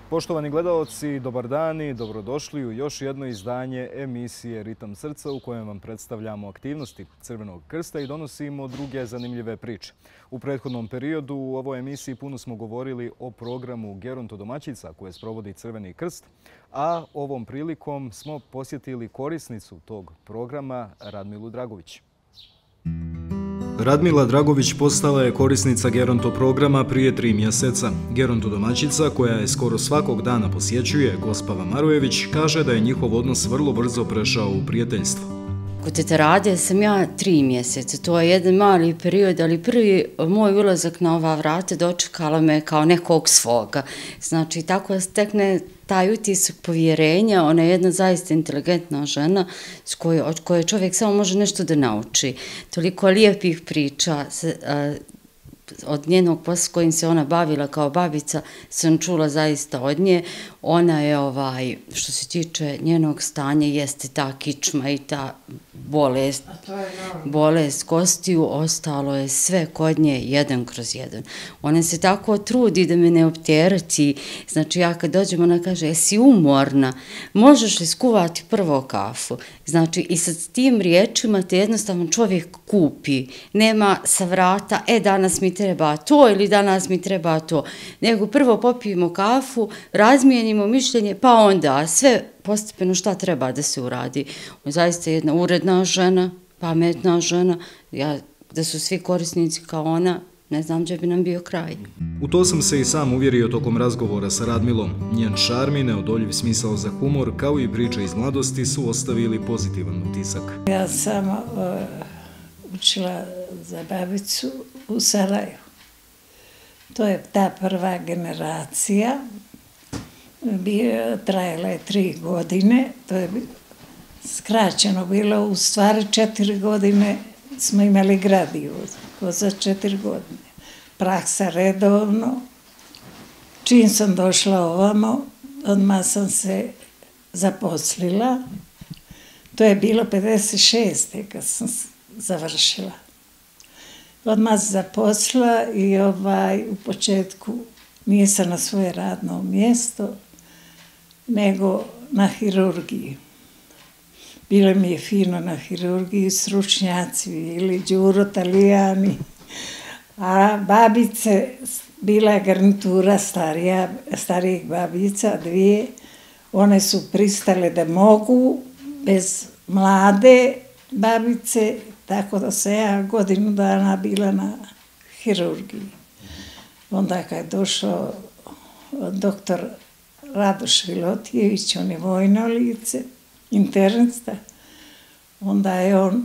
Poštovani gledaoci, dobar dan i dobrodošli u još jedno izdanje emisije Ritam srca u kojem vam predstavljamo aktivnosti Crvenog krsta i donosimo druge zanimljive priče. U prethodnom periodu u ovoj emisiji puno smo govorili o programu gerontodomaćica koje sprovodi Crveni krst, a ovom prilikom smo posjetili korisnicu tog programa, Radmilu Dragović. Radmila Dragović postala je korisnica geronto programa prije 3 mjeseca. Gerontodomaćica, koja je skoro svakog dana posjećuje, Gospava Marojević, kaže da je njihov odnos vrlo brzo prešao u prijateljstvo. Kod tete Rade sam ja 3 mjeseca, to je jedan mali period, ali prvi moj ulazak na ova vrata dočekala me kao nekog svoga. Znači, tako stekne taj utisak povjerenja, ona je jedna zaista inteligentna žena od koje čovjek samo može nešto da nauči. Toliko lijepih priča od njenog posla s kojim se ona bavila kao babica sam čula zaista od nje. Ona je, što se tiče njenog stanja, jeste ta kičma i ta bolest kostiju, ostalo je sve kod nje 1/1. Ona se tako trudi da me ne opterati. Znači, ja kad dođem, ona kaže, jesi umorna, možeš li skuvati prvo kafu? Znači, i sa tim riječima te jednostavno čovjek kupi. Nema sa vrata, danas mi treba to ili danas mi treba to. Nego prvo popijemo kafu, razmijenimo mišljenje, pa onda sve postepeno šta treba da se uradi. Ona je zaista jedna uredna žena, pametna žena. Da su svi korisnici kao ona, ne znam gdje bi nam bio kraj. U to sam se i sam uvjerio tokom razgovora sa Radmilom. Njen šarm i neodoljiv smisao za humor, kao i priče iz mladosti, su ostavili pozitivan utisak. Ja sam učila za babicu u Sarajevu. To je ta prva generacija. Trajala je 3 godine. To je skraćeno bilo. U stvari 4 godine smo imali gradivo. Za 4 godine. Praksa redovno. Čim sam došla ovamo, odmah sam se zaposlila. To je bilo 56. kad sam završila. Odmah se zaposlila i u početku nisam na svoje radno mjesto, nego na hirurgiji. Bilo mi je fino na hirurgiji, stručnjaci ili Đuro Talijani, a babice, bila je garnitura starijih babica, 2, one su pristale da mogu bez mlade babice, tako da sam ja godinu dana bila na hirurgiji. Onda kad je došao doktor Radoš Vilotijević, on je vojno lice, internista, onda je on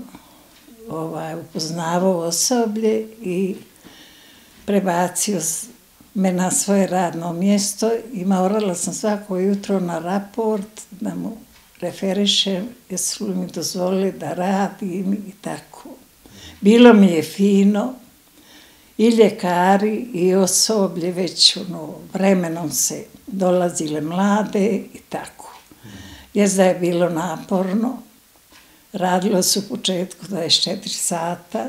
upoznavao osoblje i prebacio me na svoje radno mjesto i morala sam svako jutro na raport da mu referišem, jesu li mi dozvolili da radim i tako. Bilo mi je fino, i ljekari i osoblje već vremenom se dolazile mlade i tako. Jezda je bilo naporno, radilo se u početku 24 sata.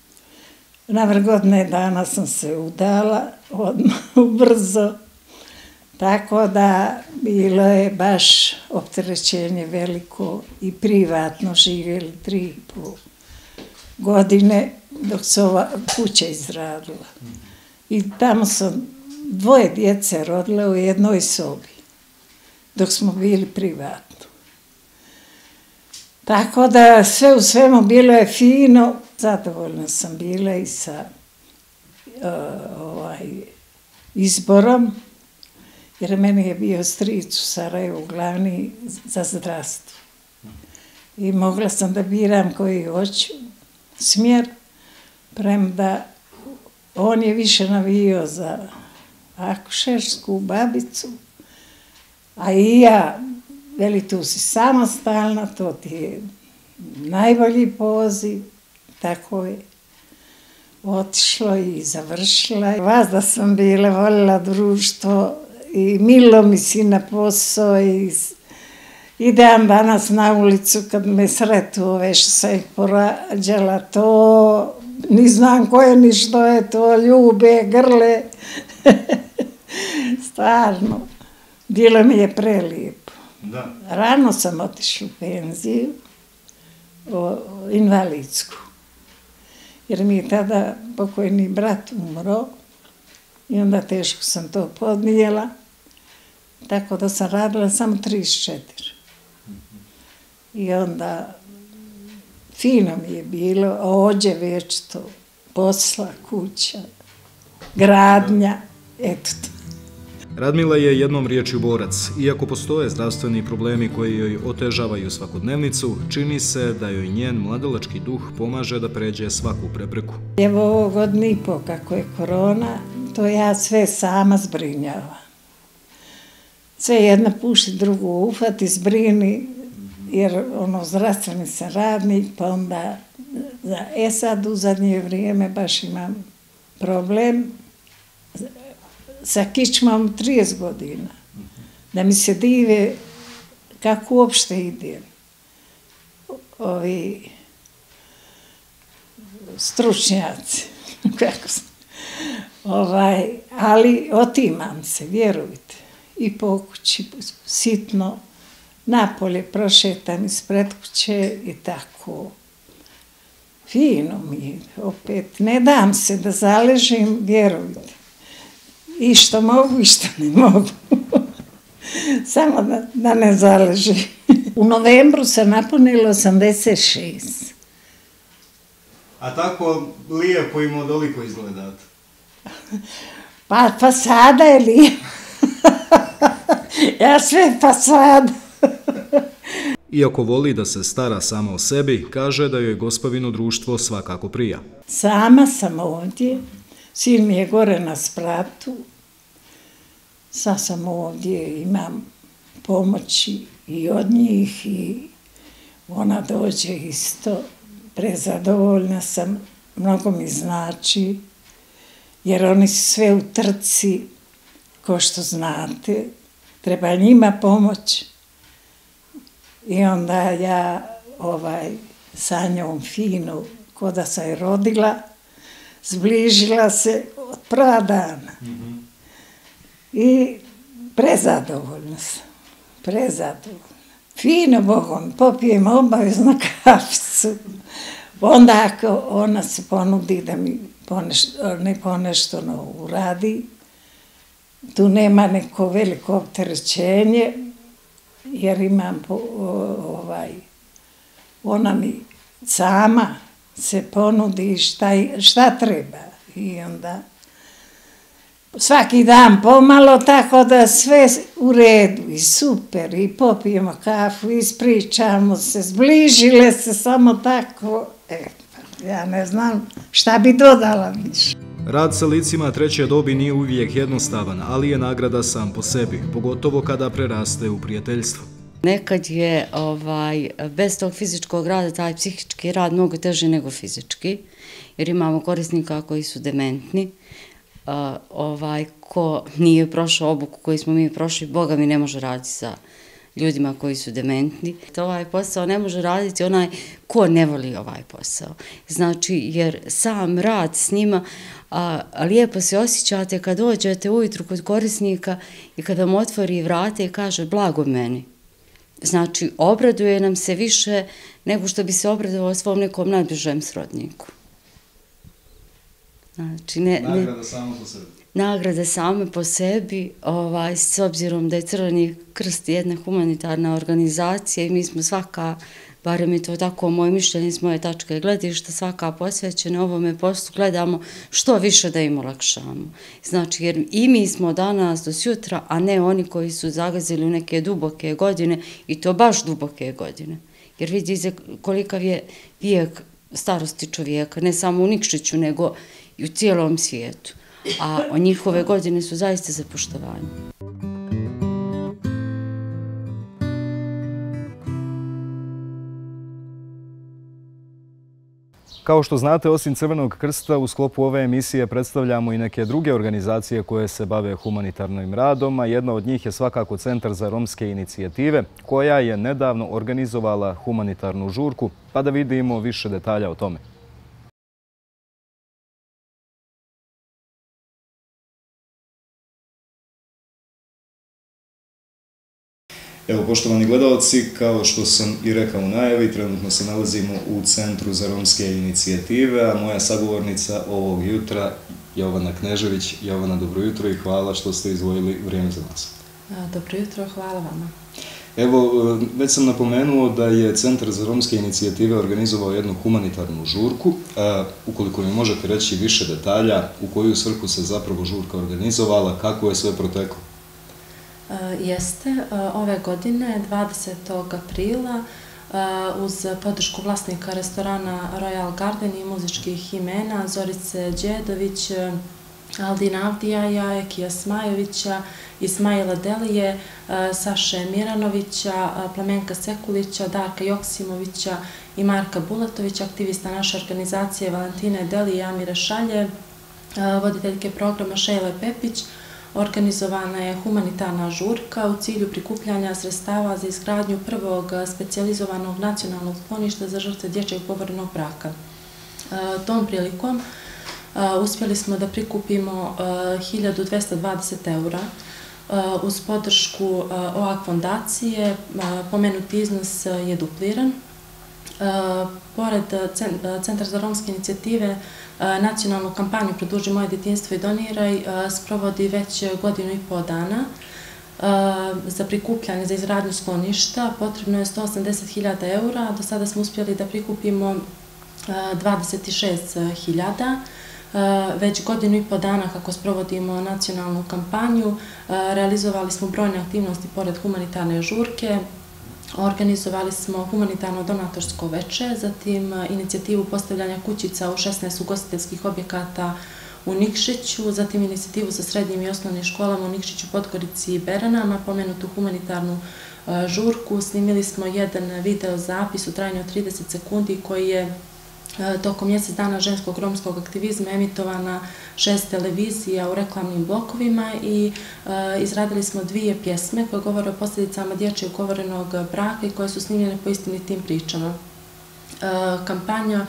Na vrgodne dana sam se udala, odmah brzo. Tako da bilo je baš opterećenje veliko i privatno živjeli 3,5 godine dok se ova kuća izradila. I tamo sam 2 djece rodila u jednoj sobi, dok smo bili privatno. Tako da sve u svemu bilo je fino, zadovoljna sam bila i sa izborom, jer meni je bio stric u Sarajevu glavni za zdravstvo. I mogla sam da biram koji hoću smjer, premda on je više navio za akušersku babicu, a i ja, veli, tu si samostalna, to ti je najbolji poziv, tako je otišlo i završila. Vas da sam bila, volila društvo i milo mi si na posao i idem danas na ulicu kad me sretu što sam ih porađala, to ni znam koje ni što je to, ljube, grle, stvarno. Bilo mi je prelijepo. Da. Rano sam otišla u penziju, invalidsku. Jer mi je tada pokojni brat umro i onda teško sam to podnijela. Tako da sam radila samo 34. I onda fino mi je bilo, ođe večito, posla, kuća, gradnja, eto to. Radmila je jednom riječju borac. Iako postoje zdravstveni problemi koji joj otežavaju svakodnevnicu, čini se da joj njen mladalački duh pomaže da pređe svaku prepreku. Evo ovo godinu i po kako je korona, to ja sve sama zbrinjavam. Sve jedna puši, drugu ufati, zbrini, jer zdravstveni sam radnik, pa onda sad u zadnje vrijeme baš imam problem sa kičmom 30 godina. Da mi se dive kako uopšte idem. Ovi stručnjaci, ali otimam se, vjerujte. I po kući sitno, napolje prošetam ispred kuće i tako. Fino mi je, opet, ne dam se da zaležim, vjerujte. I što mogu i što ne mogu. Samo da ne zaležim. U novembru sam napunila 86. A tako lijepo i modoliko izgledate. Pa sada je lijepo. Ja sve sada. Iako voli da se stara sama o sebi, kaže da joj gospavino društvo svakako prija. Sama sam ovdje, sin mi je gore na spratu, sad sam ovdje, imam pomoći i od njih i ona dođe isto, prezadovoljna sam, mnogo mi znači, jer oni su sve u trci, ko što znate, treba njima pomoć. I onda ja sa njom finu, ko da sam je rodila, zbližila se od prva dana. I prezadovoljna sam, prezadovoljna. Fino, Bogom, popijem obavezno kaficu. Onda ako ona se ponudi da mi ponešto uradi, tu nema neko veliko opterećenje, jer imam, ona mi sama se ponudi šta treba. I onda svaki dan pomalo, tako da sve u redu i super, i popijemo kafu, ispričamo se, zbližile se samo tako. Ja ne znam šta bi dodala više. Rad sa licima treće dobi nije uvijek jednostavan, ali je nagrada sam po sebi, pogotovo kada preraste u prijateljstvo. Nekad je bez tog fizičkog rada taj psihički rad mnogo teži nego fizički, jer imamo korisnika koji su dementni. Ko nije prošao obuku koju smo mi prošli, Boga mi ne može raditi sa ljudima koji su dementni. Ovaj posao ne može raditi onaj ko ne voli ovaj posao. Znači, jer sam rad s njima, lijepo se osjećate kad dođete ujutru kod korisnika i kad vam otvori vrate i kaže blago meni. Znači, obraduje nam se više nego što bi se obradovao svom nekom najbližem srodniku. Znači, nagrada samo po sebi. Nagrada same po sebi, s obzirom da je Crveni krst jedna humanitarna organizacija i mi smo svaka, barem je to tako moje mišljenje s moje tačke gledišta, svaka posvećena ovome poslu, gledamo što više da im olakšamo. Znači, jer i mi smo danas do sutra, a ne oni koji su zagazili u neke duboke godine i to baš duboke godine. Jer vidite kolikav je vijek starosti čovjeka, ne samo u Nikšiću, nego i u cijelom svijetu. A njihove godine su zaista za poštovanje. Kao što znate, osim Crvenog krsta, u sklopu ove emisije predstavljamo i neke druge organizacije koje se bave humanitarnim radom, a jedna od njih je svakako Centar za romske inicijative, koja je nedavno organizovala humanitarnu žurku, pa da vidimo više detalja o tome. Evo, poštovani gledalci, kao što sam i rekao u najavi, trenutno se nalazimo u Centru za romske inicijative, a moja sagovornica ovog jutra, Jovana Knežević. Jovana, dobro jutro i hvala što ste izdvojili vrijeme za nas. Dobro jutro, hvala vama. Evo, već sam napomenuo da je Centar za romske inicijative organizovao jednu humanitarnu žurku. Ukoliko mi možete reći više detalja, u koju svrhu se zapravo žurka organizovala, kako je sve proteklo? Jeste, ove godine, 20. aprila, uz podršku vlasnika restorana Royal Garden i muzičkih imena Zorice Đedović, Aldina Avdijaja, Ekija Smajovića, Ismaila Delije, Saše Miranovića, Plamenka Sekulića, Darka Joksimovića i Marka Bulatovića, aktivista naše organizacije Valentine Delije i Amire Šalje, voditeljke programa Šejle Pepić. Organizovana je humanitarna žurka u cilju prikupljanja sredstava za izgradnju prvog specijalizovanog nacionalnog skloništa za žrtve dječjeg poborenog braka. Tom prilikom uspjeli smo da prikupimo 1220 eura. Uz podršku OAK fondacije pomenuti iznos je dupliran. Pored Centar za romske inicijative, nacionalnu kampanju Produži moje djetinjstvo i doniraj sprovodi već 1,5 godinu za prikupljanje za izgradnju skloništa. Potrebno je 180.000 eura, do sada smo uspjeli da prikupimo 26.000. Već 1,5 godinu kako sprovodimo nacionalnu kampanju, realizovali smo brojne aktivnosti pored humanitarne žurke. Organizovali smo humanitarno donatorsko veče, zatim inicijativu postavljanja kućica u 16 ugostiteljskih objekata u Nikšiću, zatim inicijativu sa srednjim i osnovnim školama u Nikšiću, Podgorici i Beranama, pomenutu humanitarnu žurku. Snimili smo jedan video zapis u trajanju od 30 sekundi koji je tokom mjesec dana ženskog romskog aktivizma emitovana 6 televizija u reklamnim blokovima i izradili smo 2 pjesme koje govore o posljedicama dječjeg ugovorenog braka i koje su snimljene po istinitim pričama. Kampanju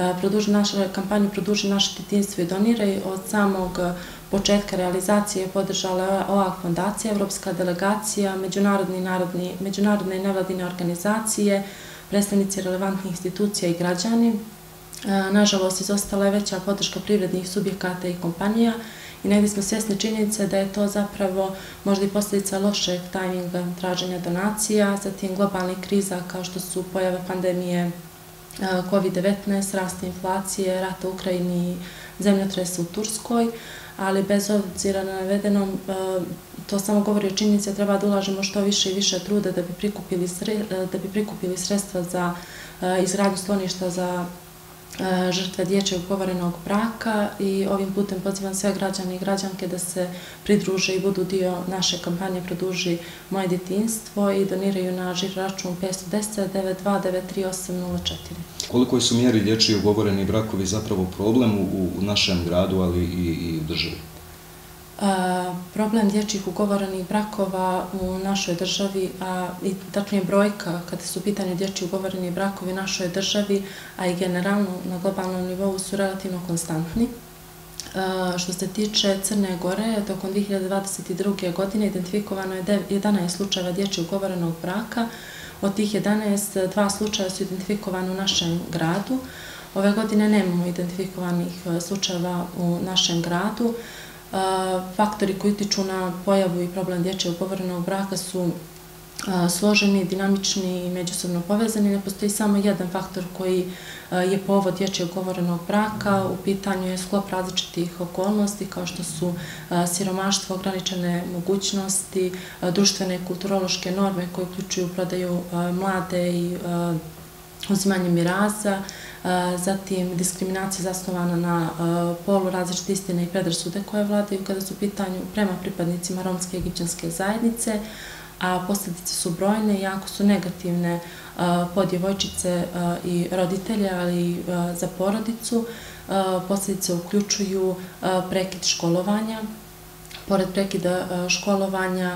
Produži naše djetinjstvo i doniraj od samog početka realizacije podržala OAK fondacija, Evropska delegacija, međunarodne i nevladine organizacije, predstavnici relevantnih institucija i građani. Nažalost, izostala je veća podrška privrednih subjekata i kompanija i negdje smo svjesni činjenice da je to zapravo možda i posljedica lošeg tajminga traženja donacija, zatim globalnih kriza kao što su pojave pandemije COVID-19, rast inflacije, rata u Ukrajini i zemljotresa u Turskoj, ali bez obzira na navedenom, to samo govori o činjenici da treba da ulažemo što više i više truda da bi prikupili sredstva za izgradnju skloništa za žrtve dječjeg ugovorenog braka i ovim putem pozivam sve građane i građanke da se pridruže i budu dio naše kampanje Produži moje djetinjstvo i doniraju na žiro račun 510 92 93804. Koliko su mjeri dječji ugovoreni brakovi zapravo problem u našem gradu, ali i u državi? Problem dječjih ugovorenih brakova u našoj državi, i tačnije brojka kada su u pitanju dječji ugovoreni brakovi u našoj državi, a i generalno na globalnom nivou su relativno konstantni. Što se tiče Crne Gore, tokom 2022. godine identifikovano je 11 slučajeva dječjeg ugovorenog braka. Od tih 11, 2 slučaja su identifikovane u našem gradu. Ove godine nemamo identifikovanih slučajeva u našem gradu. Faktori koji utiču na pojavu i problem dječjeg ugovorenog braka su složeni, dinamični i međusobno povezani. Ne postoji samo jedan faktor koji je povod dječjeg ugovorenog braka. U pitanju je sklop različitih okolnosti kao što su siromaštvo, ograničene mogućnosti, društvene i kulturološke norme koje uključuju prodaju mlade i uzimanje miraza, zatim diskriminacija zasnovana na polu, različite istine i predrasude koje vladaju kada su u pitanju prema pripadnicima romske i egipćanske zajednice, a posljedice su brojne i jako su negativne po djevojčice i roditelje, ali i za porodicu. Posljedice uključuju prekid školovanja. Pored prekida školovanja,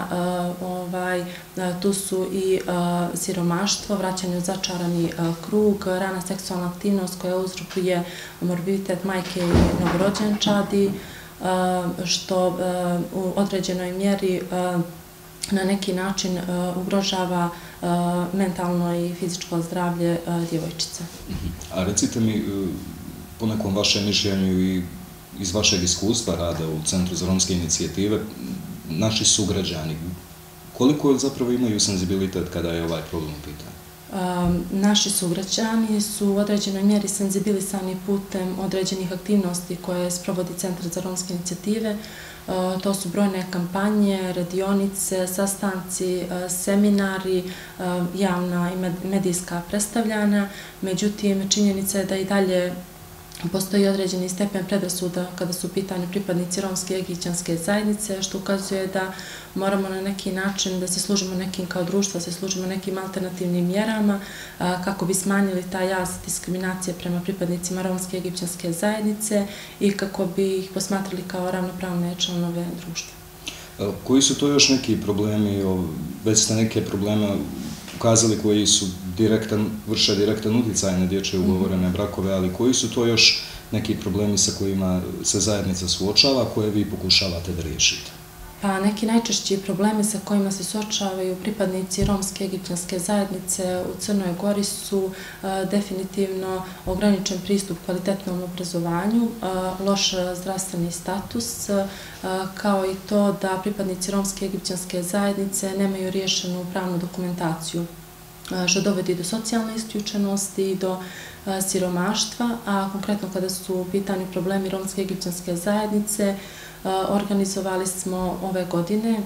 tu su i siromaštvo, vraćanje u začarani krug, rana seksualna aktivnost koja uzrokuje morbiditet majke i novorođenčadi, što u određenoj mjeri na neki način ugrožava mentalno i fizičko zdravlje djevojčice. A recite mi, po nekom vašem mišljenju i iz vašeg iskustva rada u Centru za romske inicijative, naši sugrađani, koliko zapravo imaju senzibilitet kada je ovaj problem u pitanju? Naši sugrađani su u određenoj mjeri senzibilisani putem određenih aktivnosti koje sprovodi Centar za romske inicijative. To su brojne kampanje, radionice, sastanci, seminari, javna i medijska predstavljanja. Međutim, činjenica je da i dalje postoji određeni stepen predrasuda kada su u pitanju pripadnici romske i egipćanske zajednice, što ukazuje da moramo na neki način da se služimo nekim kao društvo, da se služimo nekim alternativnim mjerama kako bi smanjili taj jaz diskriminacije prema pripadnicima romske i egipćanske zajednice i kako bi ih posmatrali kao ravnopravne članove društva. Koji su to još neki problemi, već ste neke probleme ukazali koji su vrše direktan utjecaj na dječje ugovorene brakove, ali koji su to još neki problemi sa kojima se zajednica suočava, koje vi pokušavate da riješite? Pa neki najčešći problemi sa kojima se suočavaju pripadnici romske i egipćanske zajednice u Crnoj Gori su definitivno ograničen pristup kvalitetnom obrazovanju, loš zdravstveni status, kao i to da pripadnici romske i egipćanske zajednice nemaju riješenu pravnu dokumentaciju, što dovodi do socijalne isključenosti i do siromaštva, a konkretno kada su u pitanju problemi romske i egipćanske zajednice, organizovali smo ove godine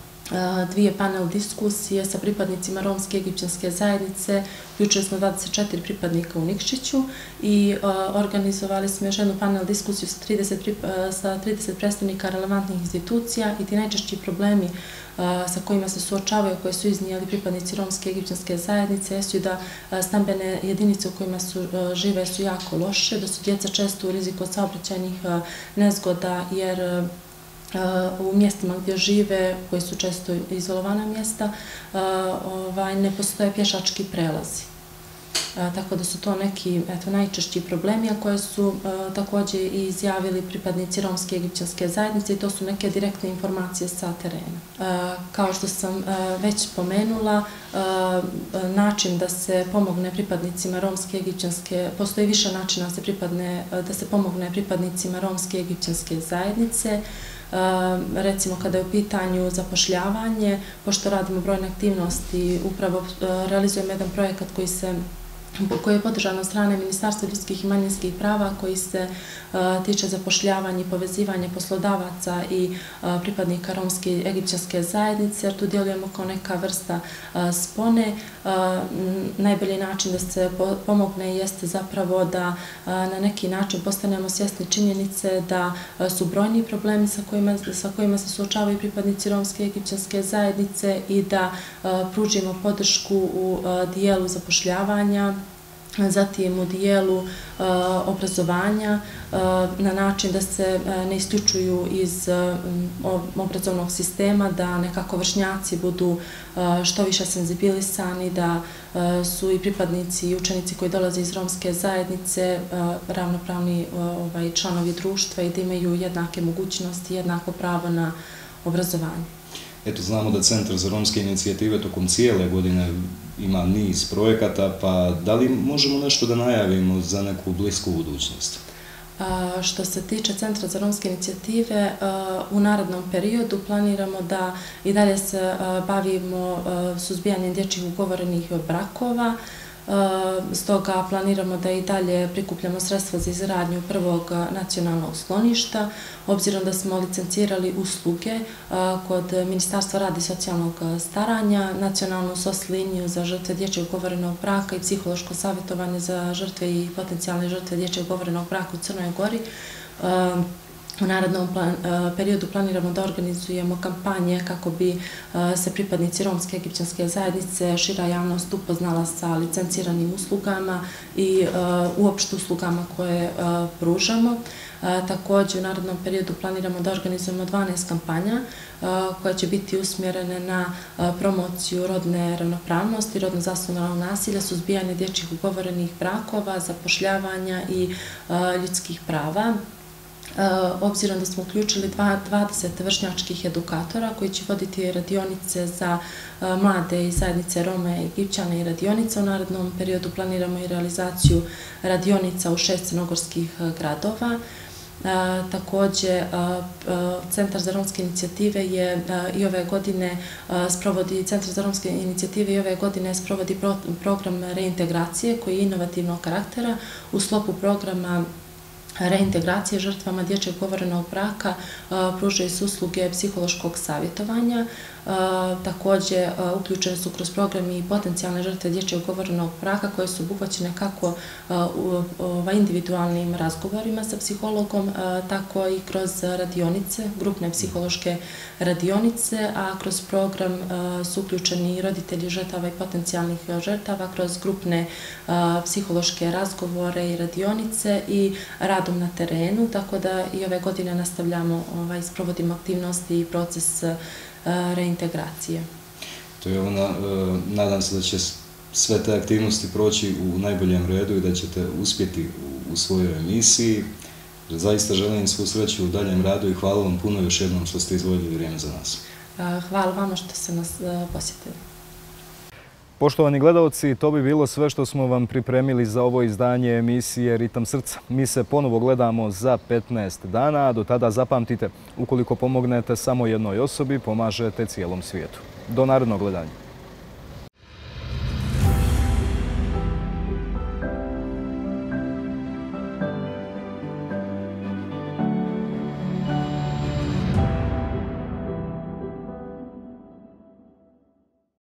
2 panel diskusije sa pripadnicima romske i egipćanske zajednice. Uključili smo 24 pripadnika u Nikšiću i organizovali smo još jednu panel diskusiju sa 30 predstavnika relevantnih institucija i ti najčešći problemi sa kojima se suočavaju, koje su iznijeli pripadnici romske i egipćanske zajednice, jesu da stambene jedinice u kojima žive su jako loše, da su djeca često u riziku od saobraćajnih nezgoda, jer u mjestima gdje žive, koji su često izolovana mjesta, ne postoje pješački prelazi. Tako da su to neki najčešći problemi, a koje su također i izjavili pripadnici romske i egipćanske zajednice i to su neke direktne informacije sa terena. Kao što sam već spomenula, način da se pomogne pripadnicima romske i egipćanske, postoji više načina da se pomogne pripadnicima romske i egipćanske zajednice. Recimo kada je u pitanju zapošljavanje, pošto radimo brojne aktivnosti, upravo realizujemo jedan projekat koji je podržan od strane Ministarstva ljudskih i manjinskih prava, koji se tiče zapošljavanja i povezivanja poslodavaca i pripadnika romske i egipćanske zajednice, jer tu djelujemo kao neka vrsta spone. Najbolji način da se pomogne jeste zapravo da na neki način postanemo svjesni činjenice da su brojni problemi sa kojima se suočavaju pripadnici romske i egipćanske zajednice i da pružimo podršku u dijelu zapošljavanja, zatim u dijelu obrazovanja na način da se ne isključuju iz obrazovnog sistema, da nekako vršnjaci budu što više senzibilisani, da su i pripadnici i učenici koji dolaze iz romske zajednice ravnopravni članovi društva i da imaju jednake mogućnosti, jednako pravo na obrazovanje. Eto, znamo da Centar za romske inicijative tokom cijele godine ima niz projekata, pa da li možemo nešto da najavimo za neku blisku budućnost? Što se tiče Centra za romske inicijative, u narednom periodu planiramo da i dalje se bavimo suzbijanjem dječjih ugovorenih brakova. Stoga planiramo da i dalje prikupljamo sredstva za izgradnju prvog nacionalnog skloništa, obzirom da smo licencirali usluge kod Ministarstva rada i socijalnog staranja, nacionalnu SOS liniju za žrtve dječjeg ugovorenog braka i psihološko savjetovanje za žrtve i potencijalne žrtve dječjeg ugovorenog braka u Crnoj Gori. U narednom periodu planiramo da organizujemo kampanje kako bi se pripadnici romske i egipćanske zajednice, šira javnost upoznala sa licenciranim uslugama i uopšte uslugama koje pružamo. Također u narednom periodu planiramo da organizujemo 12 kampanja koje će biti usmjerene na promociju rodne ravnopravnosti, rodno zasnovanog nasilja, suzbijanje dječjih ugovorenih brakova, zapošljavanja i ljudskih prava. obzirom da smo uključili 20 vršnjačkih edukatora koji će voditi radionice za mlade iz zajednice Roma i Egipćana i radionice. U narednom periodu planiramo i realizaciju radionica u 6 crnogorskih gradova. Također, Centar za romske inicijative je i ove godine sprovodi program reintegracije koji je inovativnog karaktera. U sklopu programa reintegracije žrtvama dječjeg ugovorenog braka pružaju se usluge psihološkog savjetovanja. Također, uključene su kroz program i potencijalne žrtve dječjeg ugovorenog braka koje su obuhvaćene kako individualnim razgovorima sa psihologom, tako i kroz radionice, grupne psihološke radionice, a kroz program su uključeni i roditelji žrtava i potencijalnih žrtava kroz grupne psihološke razgovore i radionice i radom na terenu, tako da i ove godine nastavljamo i sprovodimo aktivnosti i proces reintegracije. To je nadam se da će sve te aktivnosti proći u najboljem redu i da ćete uspjeti u svojoj emisiji. Zaista želim svu sreću u daljem radu i hvala vam puno još jednom što ste izdvojili vrijeme za nas. Hvala vama što ste nas posjetili. Poštovani gledalci, to bi bilo sve što smo vam pripremili za ovo izdanje emisije Ritam srca. Mi se ponovo gledamo za 15 dana, a do tada zapamtite, ukoliko pomognete samo jednoj osobi, pomažete cijelom svijetu. Do narednog gledanja.